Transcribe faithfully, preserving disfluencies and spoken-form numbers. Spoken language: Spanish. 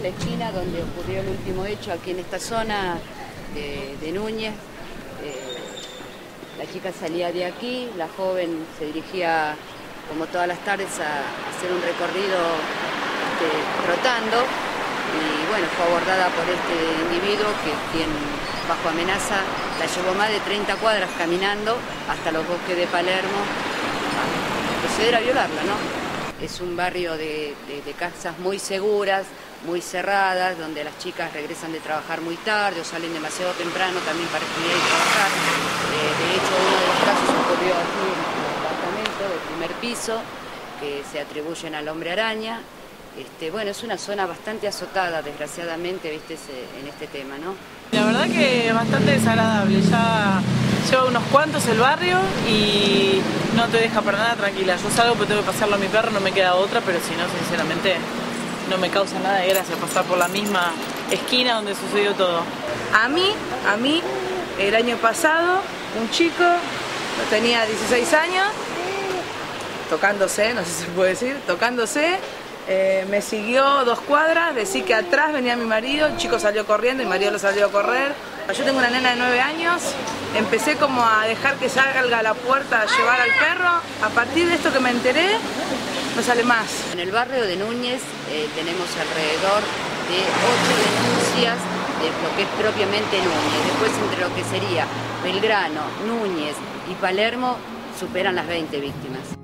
la esquina donde ocurrió el último hecho, aquí en esta zona de, de Núñez. Eh, la chica salía de aquí, la joven se dirigía, como todas las tardes, a hacer un recorrido este, trotando, y bueno, fue abordada por este individuo que, quien bajo amenaza la llevó más de treinta cuadras caminando hasta los bosques de Palermo a proceder a violarla, ¿no? Es un barrio de, de, de casas muy seguras, muy cerradas, donde las chicas regresan de trabajar muy tarde o salen demasiado temprano también para estudiar y trabajar. Eh, de hecho, uno de los casos ocurrió aquí en el departamento del primer piso, que se atribuyen al hombre araña. Este, bueno, es una zona bastante azotada, desgraciadamente, viste, en este tema, ¿no? La verdad que es bastante desagradable. Ya lleva unos cuantos el barrio y no te deja para nada tranquila. Yo salgo porque tengo que pasarlo a mi perro, no me queda otra, pero si no, sinceramente, no me causa nada de gracia pasar por la misma esquina donde sucedió todo. A mí, a mí, el año pasado, un chico, tenía dieciséis años, tocándose, no sé si se puede decir, tocándose, eh, me siguió dos cuadras, decí que atrás venía mi marido, el chico salió corriendo, mi marido lo salió a correr. Yo tengo una nena de nueve años, empecé como a dejar que salga a la puerta a llevar al perro. A partir de esto que me enteré, no sale más. En el barrio de Núñez eh, tenemos alrededor de ocho denuncias de lo que es propiamente Núñez. Después, entre lo que sería Belgrano, Núñez y Palermo, superan las veinte víctimas.